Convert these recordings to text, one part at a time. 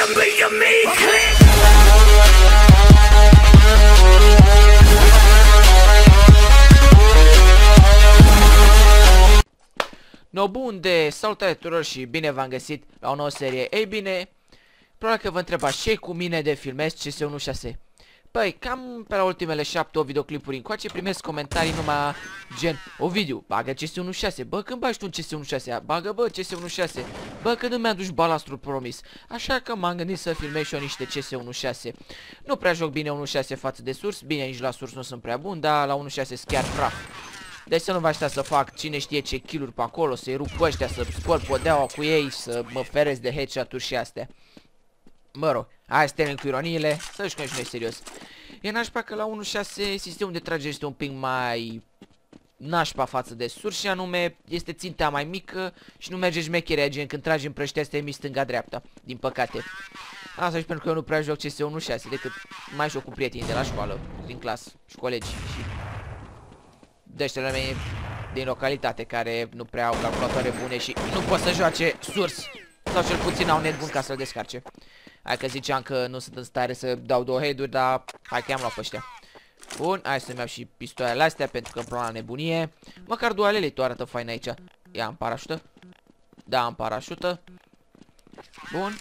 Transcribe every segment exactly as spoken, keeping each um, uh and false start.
No, bun de salutare tuturor și bine v-am găsit la o nouă serie. Ei bine, probabil că vă întrebați ce cu mine de filmez C S unu șase. Păi, cam pe la ultimele șapte opt videoclipuri încoace primesc comentarii numai gen: Ovidiu, bagă C S unu șase, bă, când bagi tu un C S unu șase, bagă bă C S unu șase, bă, când îmi aduci balastrul promis. Așa că m-am gândit să filmez și eu niște C S unu șase. Nu prea joc bine unu șase față de Source, bine nici la Source nu sunt prea bun, dar la unu șase sunt chiar praf. Deci să nu vă aștept să fac cine știe ce kill-uri pe acolo, să-i rup pe ăștia, să scol podeaua cu ei, să mă feresc de headshot-uri și astea. Mă rog, hai să termin cu ironiile, să jucăm și noi serios. E nașpa că la unu șase sistemul de tragere este un pic mai nașpa față de Source și anume este ținta mai mică și nu merge șmecherea gen când tragi în prăștea să te stânga-dreapta, din păcate. Asta și pentru că eu nu prea joc C S unu șase decât mai joc cu prietenii de la școală, din clasă și colegi și dăștele mei din localitate care nu prea au calculatoare bune și nu pot să joace Source sau cel puțin au net bun ca să-l descarce. Hai că ziceam că nu sunt în stare să dau două head-uri, dar hai că i-am luat pe ăștia. Bun, hai să-mi iau și pistoalele astea pentru că îmi prona nebunie. Măcar dualele tu arată fain aici. Ia, am parașută? Da, am parașută. Bun.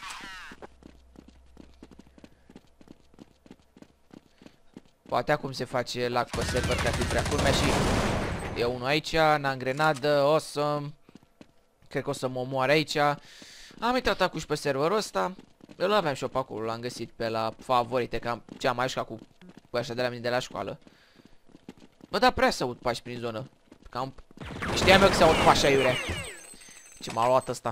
Poate acum se face lag pe server ca fi prea culmea și e unul aici, n-am grenadă, awesome. Cred că o să mă omoare aici. Am intrat acum și pe serverul ăsta. Îl aveam și eu pe acolo, l-am găsit pe la favorite, că am, ce am mai jucat cu ăștia de la mine de la școală. Bă, da, prea să aud pași prin zonă. Cam știam eu că se aud pași aiurea. Ce m-a luat ăsta.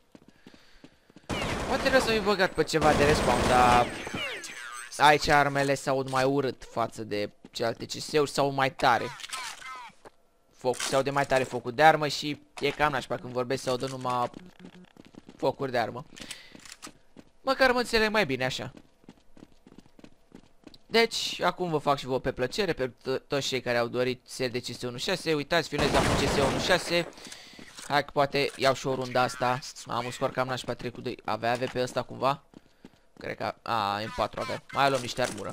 Poate trebuie să mi-i băgat pe ceva de respawn, dar aici armele se aud mai urât față de celelalte C S-uri, se aud mai tare. Focul, se aude mai tare focul de armă și e cam nașpa când vorbesc se audă numai focuri de armă. Măcar mă înțeleg mai bine așa. Deci, acum vă fac și vouă pe plăcere, pe toți cei care au dorit serie de C S unu șase. Uitați, filmez acum C S unu șase. Hai că poate iau și o rundă asta. Am un scor cam nașpa trei cu doi. Avea A V P ăsta cumva? Cred că... A, M patru avea. Mai luăm niște armură.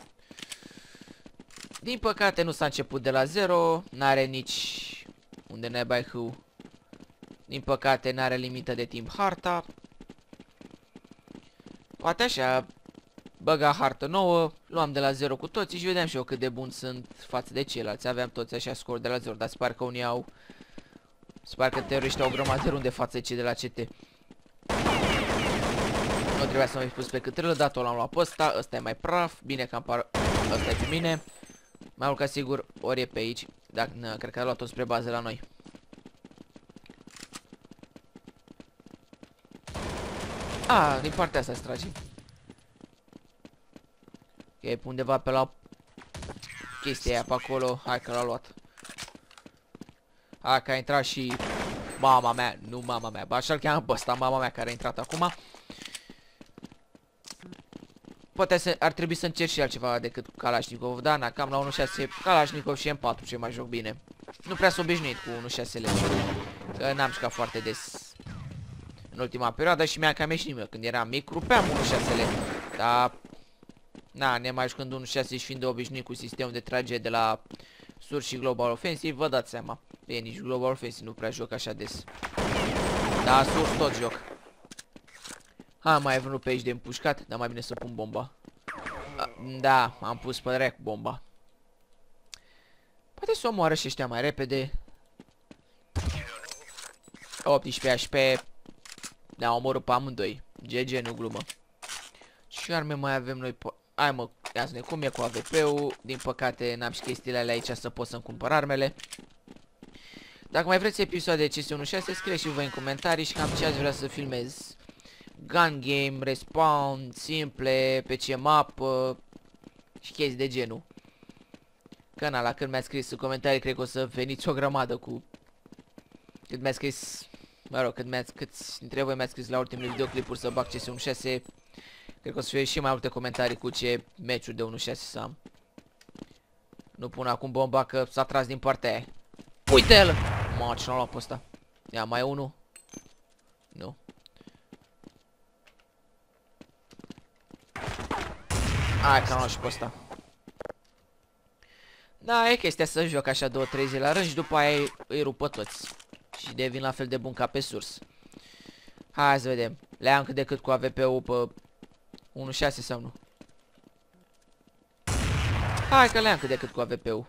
Din păcate nu s-a început de la zero. N-are nici... Unde nebai hâu. Din păcate n-are limită de timp harta. Poate așa, băga hartă nouă, luam de la zero cu toții și vedeam și eu cât de bun sunt față de ceilalți. Aveam toți așa scor de la zero, dar sper că unii au... Sper că teroriștii au o grămadă de runde față de cei de la C T. Nu trebuia să mă fi pus pe câtrâlă, dar tot l-am luat pe ăsta, ăsta e mai praf, bine că am par... Ăsta e pe mine. Mai mult ca sigur, ori e pe aici, dar nă, cred că a luat-o spre bază la noi. A, din partea asta se trage. E undeva pe la chestia aia pe acolo. Hai că l-a luat. Hai că a intrat și mama mea, nu mama mea, bă, așa-l cheamă pe ăsta, mama mea care a intrat acum. Poate să, ar trebui să încerc și altceva decât Kalashnikov, da, na, cam la unu șase Kalashnikov și M patru ce mai joc bine. Nu prea sunt obișnuit cu unu șase-le, că n-am jucat foarte des în ultima perioadă și mi-a cam ieșit nimeni. Când eram mic, rupeam unu șase-le, dar... Na, ne mai jucând unu șase și fiind de obișnuit cu sistemul de tragere de la Source și Global Offensive, vă dați seama. E, nici Global Offensive nu prea joc așa des. Da, Source tot joc. Ha, mai ai vrut pe aici de împușcat, dar mai bine să pun bomba. A, da, am pus pe rec bomba. Poate să o moară și ăștia mai repede. optsprezece H P. Da, omorât pe amândoi. G G, nu glumă. Ce arme mai avem noi pe... Hai mă, ia să ne cum e cu A V P-ul. Din păcate n-am și chestiile alea aici să pot să-mi cumpăr armele. Dacă mai vreți episoade de C S unu șase, scrieți și voi în comentarii și cam ce ați vrea să filmez. Gun game, respawn, simple, P C map și chestii de genul. Că na, la când mi-ați scris în comentarii, cred că o să veniți o grămadă cu... Cât mi-ați scris... Mă rog, cât mi-ați... Câți dintre voi mi-ați scris la ultimele videoclipuri să bag C S unu șase... Cred că o să fie și mai multe comentarii cu ce meciuri de unu șase să am. Nu pun acum bomba că s-a tras din partea aia. Uite-l! Mă, ce n-a luat pe ăsta. Ia, mai unul. Nu. Hai că am luat și pe ăsta. Da, e chestia să joc așa două trei zile la rând și după aia îi, îi rupă toți. Și devin la fel de bun ca pe surs. Hai să vedem. Le am cât de cât cu A V P-ul pe unu șase sau nu? Hai că le am cât de cât cu A V P-ul.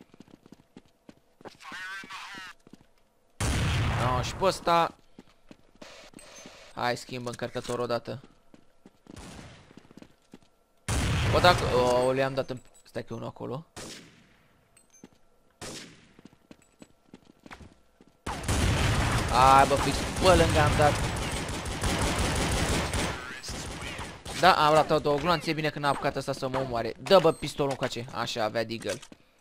No, și pe ăsta. Hai, schimbă încărcătorul odată. O, dacă... O, le-am dat în... Stai că e unul acolo. Hai, bă, fix pe lângă am dat. Da, am ratat două gloanțe. E bine că n-a apucat ăsta să mă omoare. Dă, bă, pistolul încoace. Așa, avea deagle.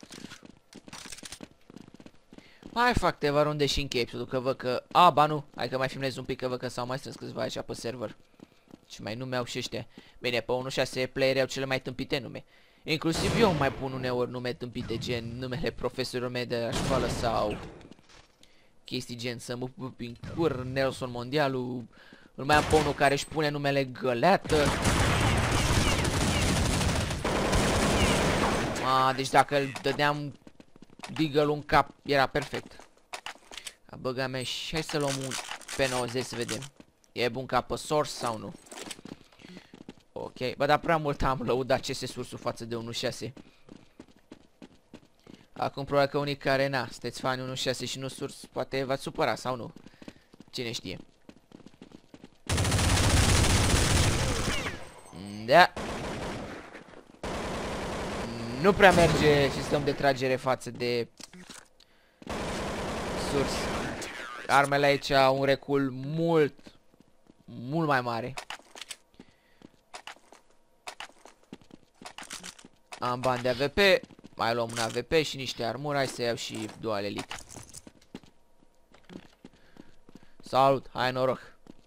Mai fac câteva runde și închei episodul, că văd că... A, ba nu, hai că mai filmez un pic, că văd că s-au mai strâns câțiva aici pe server. Și mai nume au și ăștia. Bine, pe unu șase playeri au cele mai tâmpite nume. Inclusiv eu mai pun uneori nume tâmpite, gen numele profesorilor mei de la școală sau... chestii gen să mă pup în cur, Nelson Mondialul. Îl mai am pe unul care își pune numele Găleată. A, deci dacă îl dădeam deagle-ul în cap, era perfect. A băga mea și hai să luăm un P nouăzeci să vedem. E bun ca pe source sau nu? Ok, bă, dar prea mult am lăudat C S sursul față de unu șase. Acum probabil că unii care, na, sunteți fani unu șase și nu surs, poate v-ați supăra sau nu. Cine știe. Da. Nu prea merge sistem de tragere față de surs. Armele aici au un recul mult, mult mai mare. Am bani de A V P, mai luăm un A V P și niște armură, hai să iau și dual elite. Salut, hai noroc.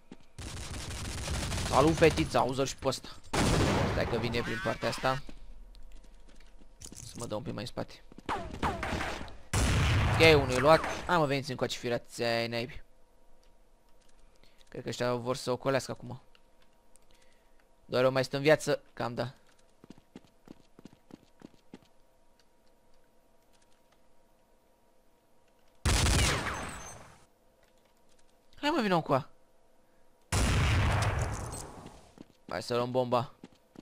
Salut fetița, auză și pe ăsta. Stai că vine prin partea asta. Să mă dau un pic mai în spate. Ok, unul e luat. Hai mă, veniți încoace firați ai naibi. Cred că ăștia vor să ocolească acum. Doar eu mai stă în viață, cam da. Hai mă, vină încoa. Hai să luăm bomba.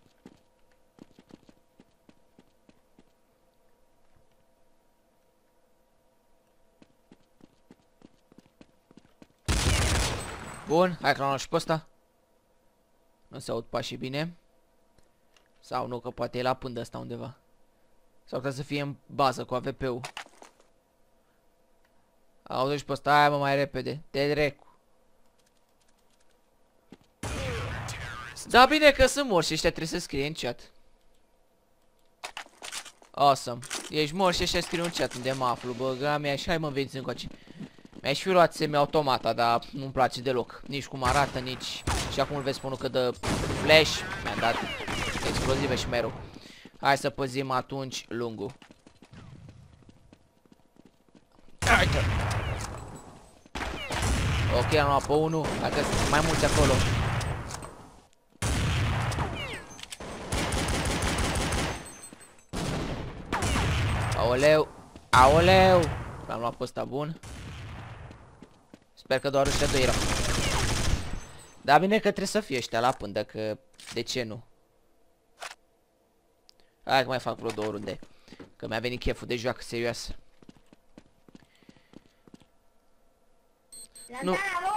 Bun, hai că l-am luat și pe ăsta. Nu se aud pașii bine. Sau nu, că poate e la pândă ăsta undeva. Sau putea să fie în bază cu A V P-ul. Auzi și pe ăsta, hai mă, mai repede. Te drecu. Da, bine că sunt morți și ăștia trebuie să scrie în chat. Awesome. Ești mort și ăștia scrie în chat unde mă aflu, băga mea, și hai mă, veniți încoace. Mi-aș fi luat semi-automata, dar nu-mi place deloc. Nici cum arată, nici... Și acum îl vezi pe unul că dă flash. Mi-a dat explozive și mai rău. Hai să păzim atunci lungul. Haide! Ok, am luat pe unul. Hai că sunt mai mulți acolo. Aoleu! Aoleu! L-am luat pe ăsta bun. Sper că doar ăștia doi erau. Da, bine că trebuie să fie ăștia la pândă, că de ce nu? Hai că mai fac vreo două runde. Că mi-a venit cheful de joacă serioasă. Nu.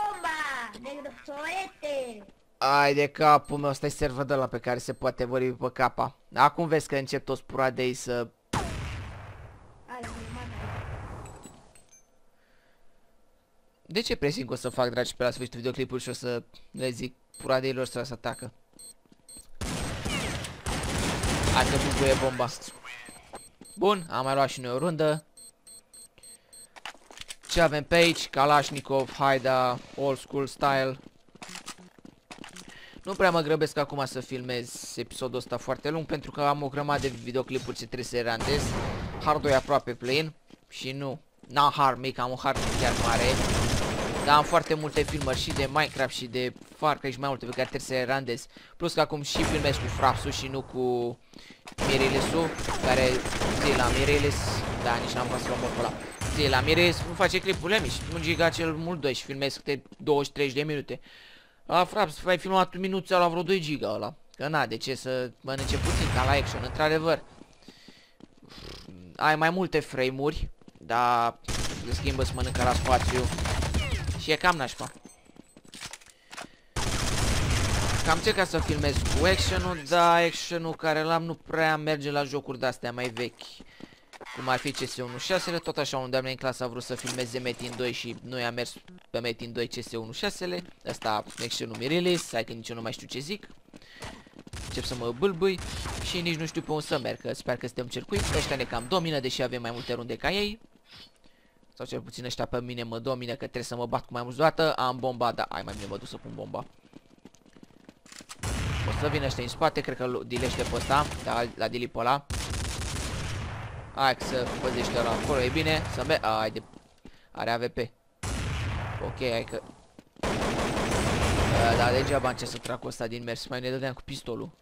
Ai de capul meu, ăsta e server de ăla pe care se poate vorbi pe capa. Acum vezi că încep toți puradei să... De ce presimt că o să fac, dragi, pe la sfârșitul videoclipului și o să le zic puradeilor să se atacă? Hai că bubuie bomba. Bun, am mai luat și noi o rundă. Ce avem pe aici? Kalashnikov, Haida, old school style. Nu prea mă grăbesc acum să filmez episodul ăsta foarte lung, pentru că am o grămadă de videoclipuri ce trebuie să randez. Hardul e aproape plin și nu. N-am hard mic, am un hard chiar mare. Dar am foarte multe filmări și de Minecraft și de Far Cry și mai multe pe care trebuie să le randez. Plus că acum și filmez cu Frapsul și nu cu Mireles-ul, care zi la Mireles, da, nici n-am pas să l-am pe ăla. Zi la Mireles nu face clipurile mici, un giga cel mult doi și filmez câte douăzeci treizeci de minute. La Fraps, ai filmat un minut la vreo doi giga ăla. Că na, de ce să mănânce puțin ca la action, într-adevăr. Ai mai multe frame-uri, dar se schimbă să mănâncă la spațiu. Și e cam nașpa. Cam ce ca să filmez cu action-ul, dar action-ul care l-am nu prea merge la jocuri de-astea mai vechi. Cum ar fi C S unu șase, tot așa un doamne în clasă a vrut să filmeze Metin doi și nu i-a mers pe Metin doi C S unu șase. Asta action-ul mi release, hai că nici eu nu mai știu ce zic. Încep să mă bâlbâi și nici nu știu pe unde să merg, că sper că suntem circuit. Ăștia ne cam domină, deși avem mai multe runde ca ei. Sau cel puțin ăștia pe mine mă domină, că trebuie să mă bat cu mai mulți dată. Am bomba, da, hai mai bine mă duc să pun bomba. O să vină ăștia în spate, cred că dilește pe ăsta, da, la dili pe ăla. Hai că să păzește ăla acolo, e bine, să merg, haide, are A V P. Ok, hai că... Uh, da, degeaba încerc să trag cu ăsta din mers, mai ne dădeam cu pistolul.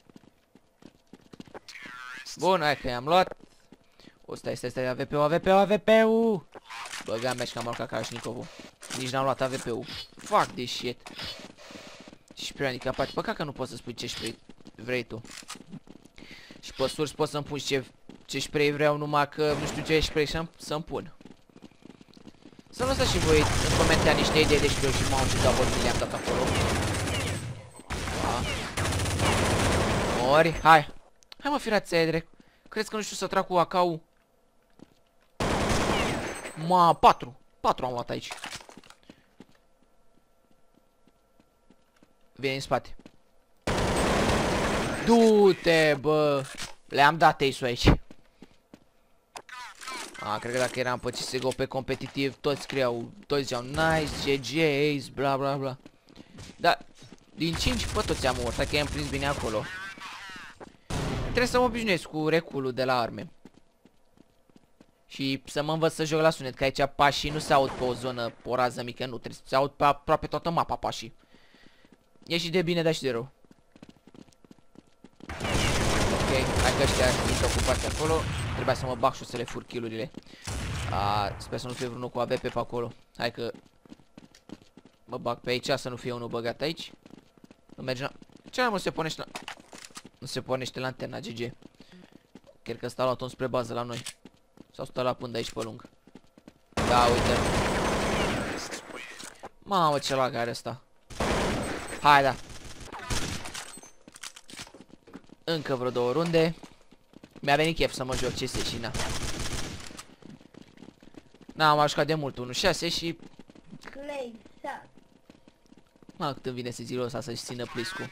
Bun, hai că i-am luat. O, stai, stai, stai, A V P-ul, A V P-ul, A V P-ul! Băga mea și că am luat Kalashnikovul. Nici n-am luat A V P-ul. Fuck this shit. Și prea handicapat. Păcat că nu poți să spui ce spray vrei tu. Și pe surs poți să-mi pun ce, ce spray vreau, numai că nu știu ce spray să-mi pun. Să lăsați și voi în comentarii niște idei de știu și m-au ce double kill le-am dat acolo. Da. Mori, hai. Hai mă, firați aia direct. Crezi că nu știu să trag cu A K-ul? Ma, patru. Patru am luat aici. Vine în spate. Du-te, bă. Le-am dat ace-ul aici. A, cred că dacă eram pe C S G O pe competitiv, toți scriau, toți ziceau nice, G G, ace, bla bla bla. Dar, din cinci pe toți am omorât, că i-am prins bine acolo. Trebuie să mă obișnuiesc cu reculul de la arme. Și să mă învăț să joc la sunet, că aici pașii nu se aud pe o zonă, pe o rază mică, nu, trebuie să se aud pe aproape toată mapa pașii. E și de bine, dar și de rău. Ok, hai că ăștia sunt ocupați acolo. Trebuia să mă bag și o să le fur kill-urile. Sper să nu fie vreunul cu A V P pe acolo. Hai că mă bag pe aici, să nu fie unul băgat aici. Nu merge la... Ce mai mă se pornește la... Nu se pornește lanterna, G G. Cred că ăsta a luat-o spre bază la noi. Sau stă la pândă aici pe lung. Da, uite. Mamă, ce lag are ăsta. Hai, da. Încă vreo două runde. Mi-a venit chef să mă joc C S și na. N-am jucat de mult unu șase și... Mă, cât îmi vine să zilul ăsta să-și țină pliscu.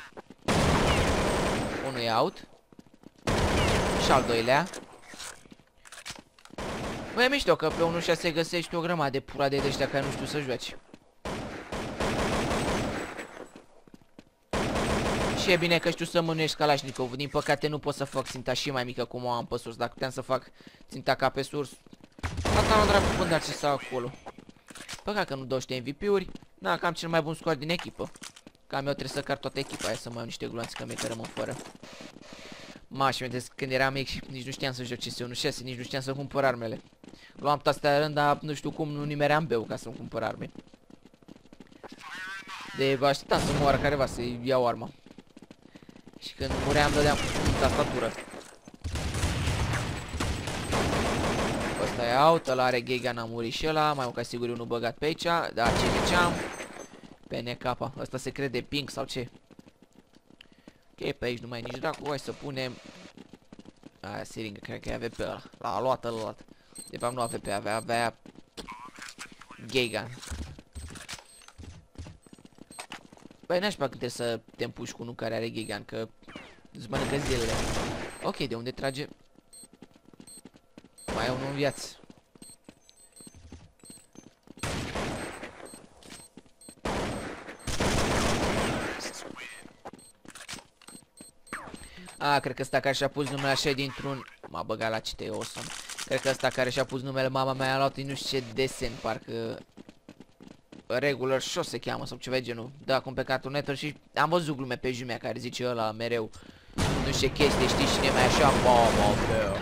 Unul e out. Și al doilea. Băi, e mișto că pe unu șase găsești o grămadă de purade de ăștia care nu știu să joace. Și e bine că știu să mânuiești Kalashnikov. Din păcate nu pot să fac ținta și mai mică cum o am pe sus. Dacă puteam să fac ținta ca pe sus, asta nu dracu până ce stau acolo. Păcat că nu dau ăștia M V P-uri. Na, că am cel mai bun scoat din echipă. Cam eu trebuie să car toată echipa aia, să mai am niște gloanțe, că mie că rămân fără. Ma, și mi-am când eram mic și nici nu știam să joc C S unu șase, nici nu știam să cumpăr armele. Luam tastea rând, dar nu știu cum nu nimeream beu ca să-mi cumpăr arme. De așteptam să moară careva să iau arma. Și când muream dădeam cu tastatură. Ăsta e out, ăla are Geigan, a murit și ăla. Mai mult ca sigur unul băgat pe aici. Da, ce ziceam? P N K. Ăsta se crede pink sau ce? Ok, pe aici nu mai e nici dracu. Hai să punem... Aia, siringă, cred că e A V P ăla. L-a luat, l-a luat. De fapt nu A V P, avea, avea... Geigan. Băi, n-aș când trebuie să te împuși cu unul care are Geigan, că îți mănâncă zilele. Ok, de unde trage? Mai e unul în viață. A, cred că ăsta care și-a pus numele așa dintr-un... M-a băgat la cite awesome. Cred că ăsta care și-a pus numele mama mea a luat nu știu ce desen, parcă... Regular Show se cheamă sau ceva de genul. Da, acum pe Cartoon Network și am văzut glume pe jumea care zice ăla mereu. Nu știu ce chestie, știi, și ne mai așa, mama mea.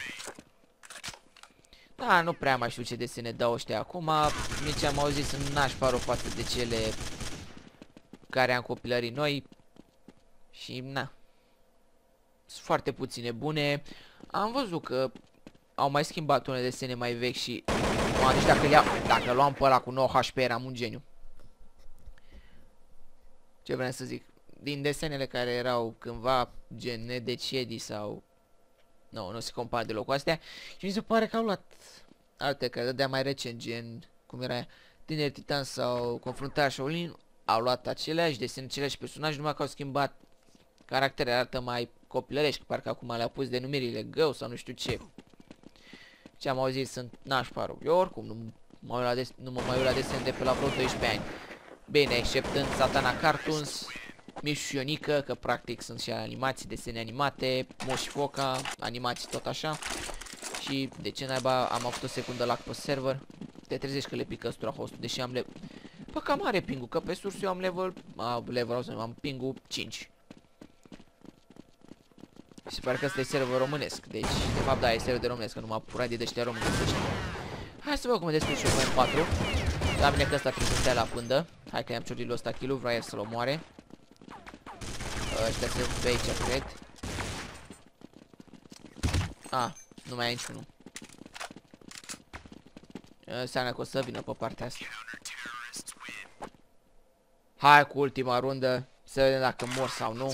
Da, nu prea mai știu ce desene dau ăștia acum. Nici am auzit să nașpa rău față de cele care am copilării noi. Și na. Sunt foarte puține bune. Am văzut că au mai schimbat unele desene mai vechi și mă, deci dacă, ia, dacă luam pe ăla cu nouă H P eram un geniu. Ce vreau să zic? Din desenele care erau cândva gen Nedecedi sau... Nu, nu se compară deloc cu astea. Și mi se pare că au luat alte care dădea mai recent, gen cum era aia, Tineri Titan sau Confruntarea Shaolin. Au luat aceleași desene, aceleași personaje, numai că au schimbat caractere, arată mai copilărești, parcă acum le-au pus denumirile Gău sau nu știu ce. Ce am auzit sunt nașpa rău. Eu oricum nu mă, la des nu mă mai uit la desen de pe la vreo doisprezece ani. Bine, exceptând Satana Cartoons, Mișu și Ionica, că practic sunt și animații, desene animate, Moș și Foca, animații tot așa. Și de ce naiba am avut o secundă lag pe server. Te trezești că le pică ăstura hostul, deși am level... Bă, cam mare ping-ul, că pe sus eu am level... A, level, am ping-ul cinci. Se pare că ăsta e server românesc, deci, de fapt, da, e server de românesc, că numai puradii de ăștia români găsește. Hai să văd cum e destul și eu M patru. Da, bine că ăsta trebuie să stea la pândă. Hai că i-am ciurit ăsta kill-ul, vreau iar să-l omoare. Ăștia sunt pe aici, cred. A, nu mai e niciunul. Înseamnă că o să vină pe partea asta. Hai cu ultima rundă, să vedem dacă mor sau nu.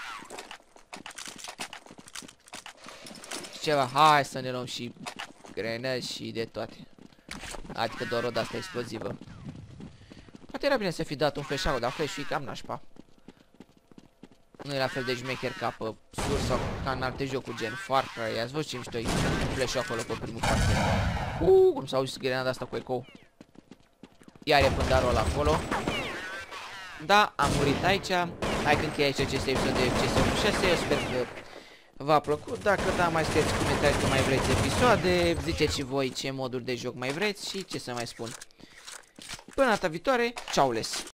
Ceva, hai să ne luăm și grenăzi și de toate. Adică doar o de asta explozivă. Poate era bine să fi dat un flash-out, dar flash-ul e cam nașpa. Nu e la fel de șmecher ca pe Sur sau ca în alte jocuri gen Far Cry. Ați văzut ce mișto e flash-ul acolo pe primul parte. Uuu, cum s-a auzit grenada asta cu eco. Iar e pândarul ăla acolo. Da, am murit aici. Hai că încheie aici acest episod de C S unu șase. Eu sper că v-a plăcut. Dacă da, mai scrieți comentarii că mai vreți episoade. Ziceți și voi ce moduri de joc mai vreți și ce să mai spun. Până data viitoare, ceau les!